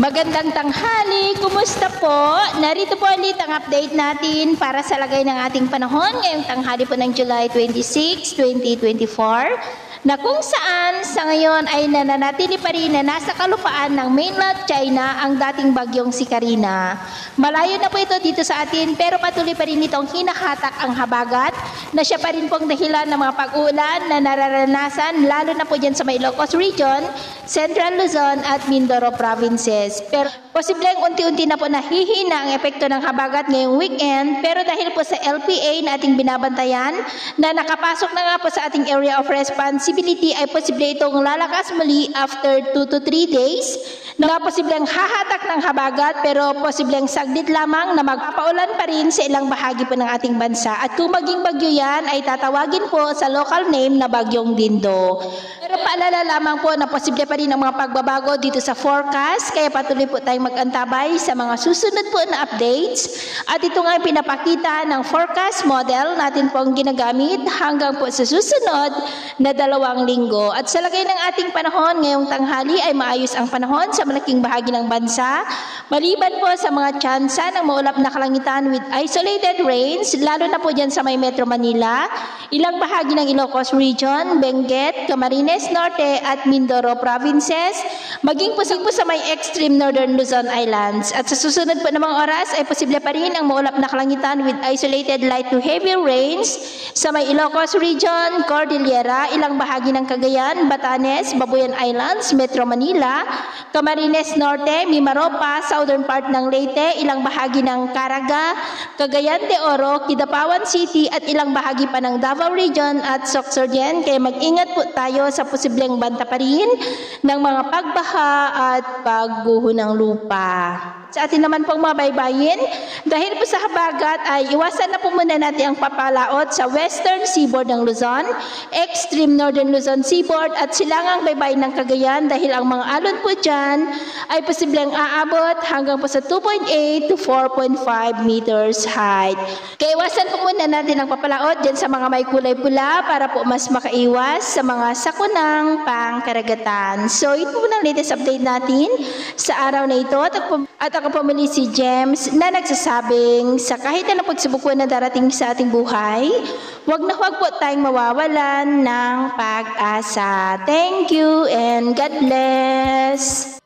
Magandang tanghali, kumusta po? Narito po ulit ang update natin para sa lagay ng ating panahon ngayong tanghali po ng July 26, 2024 na kung saan sa ngayon ay nananatili pa rin na nasa kalupaan ng mainland China ang dating bagyong si Karina. Malayo na po ito dito sa atin pero patuloy pa rin itong hinahatak ang habagat na siya pa rin pong dahilan ng mga pag-uulan na nararanasan lalo na po dyan sa may Ilocos Region, Central Luzon at Mindoro provinces. Pero posibleng unti-unti na po nahihina ang epekto ng habagat ngayong weekend pero dahil po sa LPA na ating binabantayan na nakapasok na nga po sa ating area of responsibility ay posible itong lalakas muli after 2 to 3 days na posibleng hahatak ng habagat pero posibleng saglit lamang na magpapaulan pa rin sa ilang bahagi po ng ating bansa at kung maging bagyo yan ay tatawagin po sa local name na Bagyong Dindo. Pero paalala lamang po na posible pa rin ang mga pagbabago dito sa forecast kaya patuloy po tayong mag-antabay sa mga susunod po na updates at ito nga pinapakita ng forecast model natin pong ginagamit hanggang po sa susunod na 2 linggo. At sa lagay ng ating panahon ngayong tanghali ay maayos ang panahon sa malaking bahagi ng bansa maliban po sa mga tsansa ng maulap na kalangitan with isolated rains lalo na po dyan sa may Metro Manila, ilang bahagi ng Ilocos Region, Benguet, Camarines Norte at Mindoro provinces, maging po sa may extreme northern Luzon Islands. At sa susunod po namang oras ay posible pa rin ang maulap na kalangitan with isolated light to heavy rains sa may Ilocos Region, Cordillera, ilang bahagi ng Cagayan, Batanes, Babuyan Islands, Metro Manila, Camarines Norte, Mimaropa, southern part ng Leyte, ilang bahagi ng Caraga, Cagayan de Oro, Kidapawan City at ilang bahagi pa ng Davao Region at Sorsogon. Kaya mag-ingat po tayo sa posibleng banta pa rin ng mga pagbaha at pagguho ng lupa. Sa atin naman pong mga baybayin, dahil po sa habagat ay iwasan na po muna natin ang papalaot sa western seaboard ng Luzon, extreme northern Luzon seaboard at silangang baybayin ng Cagayan dahil ang mga alon po dyan ay posibleng aabot hanggang po sa 2.8 to 4.5 meters height. Kaya iwasan po muna natin ang papalaot dyan sa mga may kulay pula para po mas makaiwas sa mga sakunang pangkaragatan. So ito po ang latest update natin sa araw na ito at ako po muli si James na nagsasabing sa kahit na pagsubok po na darating sa ating buhay, wag po tayong mawawalan ng pag-asa. Thank you and God bless!